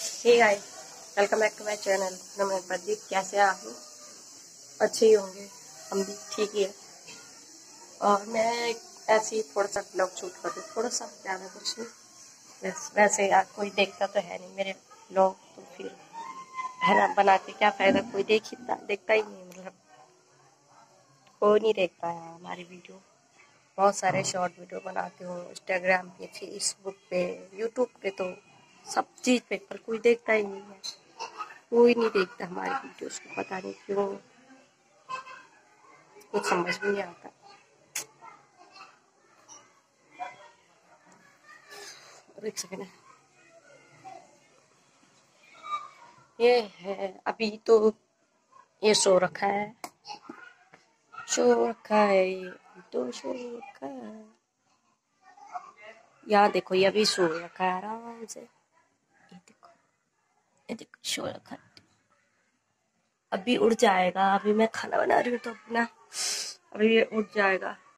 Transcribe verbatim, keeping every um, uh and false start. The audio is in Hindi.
Hey guys, welcome back to my channel. मैं प्रदीप। कैसे हैं आप लोग? अच्छे ही होंगे, हम भी ठीक ही है। और मैं ऐसे ही थोड़ा सा ब्लॉग शूट कर रही हूँ, थोड़ा सा, ज़्यादा कुछ नहीं। वैसे वैसे यार कोई देखता तो है नहीं मेरे ब्लॉग, तो फिर है ना, बना के क्या फ़ायदा, कोई देखता देखता ही नहीं। मतलब कोई नहीं देखता है हमारी वीडियो। बहुत सारे शॉर्ट वीडियो बनाते हो इंस्टाग्राम पे, फेसबुक पे, यूट्यूब पे, तो सब चीज़ पे, पर कोई देखता ही नहीं है। कोई नहीं देखता हमारी वीडियोस को, पता नहीं क्यों, कुछ समझ भी नहीं आता। एक सेकंड, ये है अभी तो, ये सो रखा है, सो रखा है, ये अभी तो सो रखा है। यहाँ देखो, ये अभी सो रखा है आराम से। ये देखो, ये देखो सो रखा है। अभी उड़ जाएगा। अभी मैं खाना बना रही हूँ तो अपना, अभी ये उठ जाएगा।